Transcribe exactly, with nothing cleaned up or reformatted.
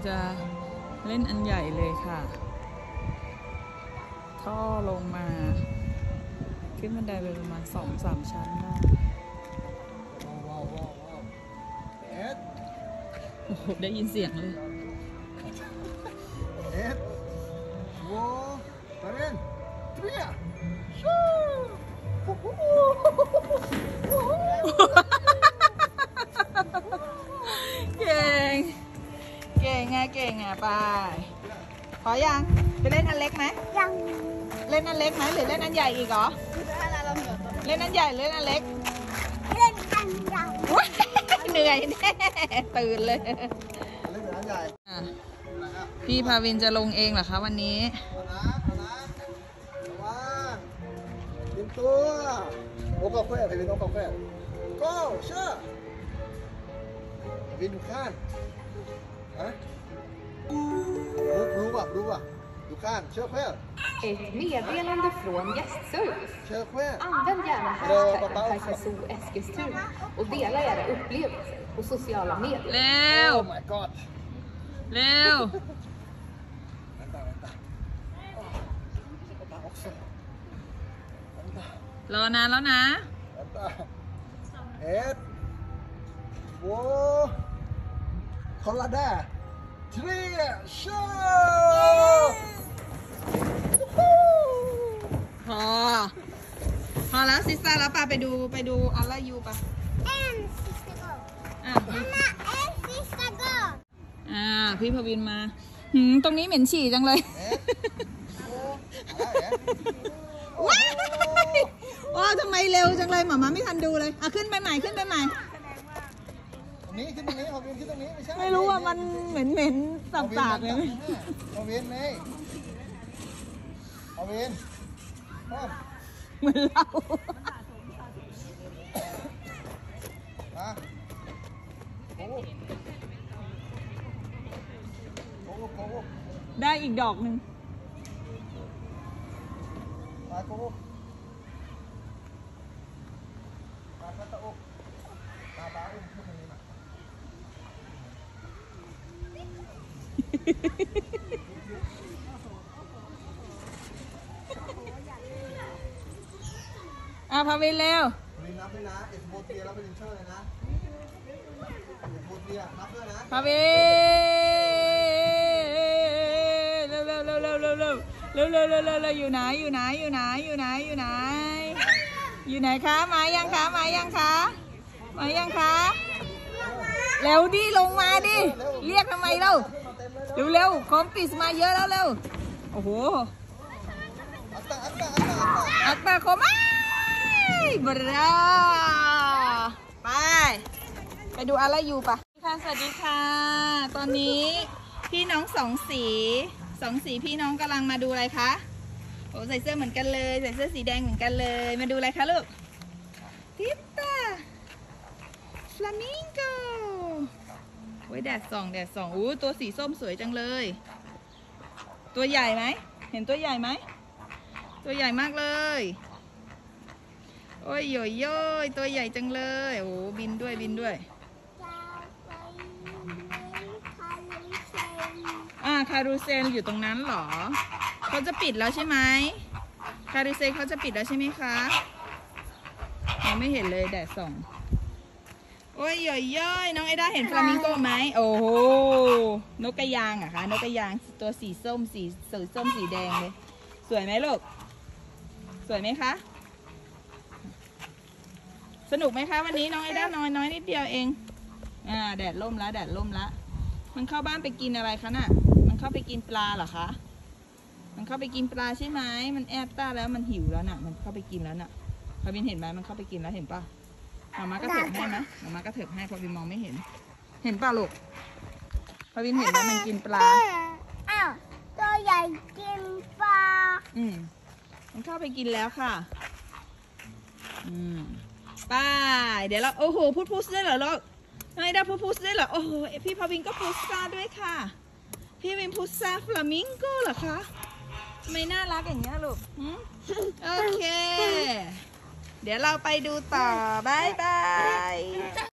จะเล่นอันใหญ่เลยค่ะท่อลงมาขึ้นบันไดไปประมาณสองสามชั้นได้ว้าวว้าวว้าวเอ็ดโอ้โหได้ยินเสียงเลยเอ็ดโว้ตะเรนเตรียชูเก่งเก่งไงเก่งอ่ะไปขอยังไปเล่นอันเล็กไหมยังเล่นอันเล็กไหมหรือเล่นอันใหญ่อีกเหรอเล่นอันใหญ่เล่นอันเล็กเล่นอันใหญ่เหนื่อยแน่ตื่นเลยพี่พาวินจะลงเองเหรอคะวันนี้เตรียมตัวโอ้กาแฟไปเป็นโอ้กาแฟก็เชื่อวินดูข้างฮะรู้ป่ะรู้ป่ะดูข้างเชื่อเพื่อน Ett meddelande från gästservice. Använd gärna hashtaggen Taikasu Eskilstuna och dela era upplevelser på sociala medier. เร็ว Oh my god เร็วรอนานแล้วนะเอ็ดโว้คอลลาด้าเทรียโชพอพอแล้วซิสเตอร์แล้วป่ะไปดูไปดูอัลลายูป่ะเอ็นซิสเตอร์อ่ะเอ็นซิสเตอร์อ่าพี่พวินมาหืมตรงนี้เหม็นฉี่จังเลยว้าวทำไมเร็วจังเลยหมาม่าไม่ทันดูเลยอ่ะขึ้นไปใหม่ขึ้นไปใหม่ตรงนี้ขึ้นตรงนี้พวินขึ้นตรงนี้ไม่ใช่ไม่รู้ว่ามันเหม็นเหม็นสับสากเลยพวินไหมพวินเหมือนเราได้อีกดอกหนึ่งมาโก้มาตะอุกมาตาอุ้มขึ้นตรงนี้มาอ่ะพาวินเร็ววินนับด้วยนะเอ็กโบเทียแล้วเป็นเชอร์เลยนะเอ็กโบเทียนับด้วยนะพาวินเร็วเร็วเร็วเร็วเร็วเร็วเร็วเร็วเร็วเร็วเร็วอยู่ไหนอยู่ไหนอยู่ไหนอยู่ไหนอยู่ไหนอยู่ไหนคะมายังคะมายังคะมายังคะเร็วดิลงมาดิเรียกทำไมเร็วเร็วเร็วคอมปิสมาเยอะแล้วเร็วโอ้โหอัตตาคอมบราไปไปดูอะไรอยู่ปะค่ะสวัสดีค่ะตอนนี้พี่น้องสองสีสองสีพี่น้องกำลังมาดูอะไรคะโอ้ใส่เสื้อเหมือนกันเลยใส่เสื้อสีแดงเหมือนกันเลยมาดูอะไรคะลูกทิปตาฟลามิงโกโอ้ยแดดส่องแดดส่องอู้ตัวสีส้มสวยจังเลยตัวใหญ่ไหมเห็นตัวใหญ่ไหมตัวใหญ่มากเลยโอ้ยโยโย่ตัวใหญ่จังเลยโอ้บินด้วยบินด้วยอ่าคารูเซลอยู่ตรงนั้นเหรอเขาจะปิดแล้วใช่ไหมคารูเซลเขาจะปิดแล้วใช่ไหมคะยังไม่เห็นเลยแดดส่องโอ้ยโยโย่น้องไอด้าเห็นฟลามิงโกไหมโอ้โหนกกระยางอะคะนกกระยางตัวสีส้มสีสีส้มสีแดงเลยสวยไหมลูกสวยไหมคะสนุกไหมคะวันนี้น้องไอด้าน้อยน้อยนิดเดียวเองอ่าแดดล่มแล้วแดดล่มแล้วมันเข้าบ้านไปกินอะไรคะน่ะมันเข้าไปกินปลาเหรอคะมันเข้าไปกินปลาใช่ไหมมันแอบต้าแล้วมันหิวแล้วน่ะมันเข้าไปกินแล้วน่ะพอบินเห็นไหมมันเข้าไปกินแล้วเห็นป่ะมาม่ากระเถิบให้ไหมมาม่ากระเถิบให้พอบินมองไม่เห็นเห็นป่ะลูกพอบินเห็นไหมมันกินปลาอ้าวตัวใหญ่กินปลาอืมมันเข้าไปกินแล้วค่ะอืมไปเดี๋ยวเราโอ้โหพูดพูดได้เหรอลูกไม่ได้พูดพูดได้เหรอโอ้โหพี่พาวินก็พูดซาด้วยค่ะพี่วินพูดซาฟลามิงโกเหรอคะไม่น่ารักอย่างเงี้ยลูกโอเคเดี๋ยวเราไปดูต่อบายบาย